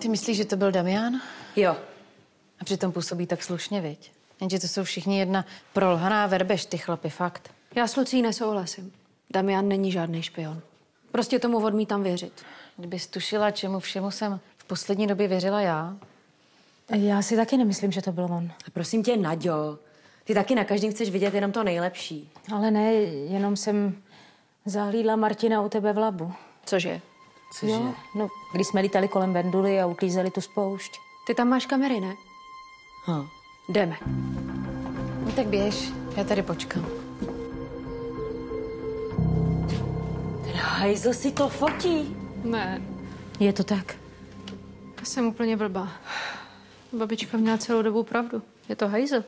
Ty myslíš, že to byl Damian? Jo. A přitom působí tak slušně, viď? Jenže to jsou všichni jedna prolhaná verbež, ty chlapi, fakt. Já s Lucí nesouhlasím. Damian není žádný špion. Prostě tomu odmítám věřit. Kdybys tušila, čemu všemu jsem v poslední době věřila já. Já si taky nemyslím, že to byl on. A prosím tě, Naďo, ty taky na každém chceš vidět jenom to nejlepší. Ale ne, jenom jsem zahlídla Martina u tebe v labu. Cože? Jo, no, když jsme lítali kolem Benduly a uklízeli tu spoušť. Ty tam máš kamery, ne? Jdeme. No tak běž, já tady počkám. Ten hajzl si to fotí. Ne, Je to tak? já jsem úplně blbá. Babička měla celou dobu pravdu. Je to hajzl.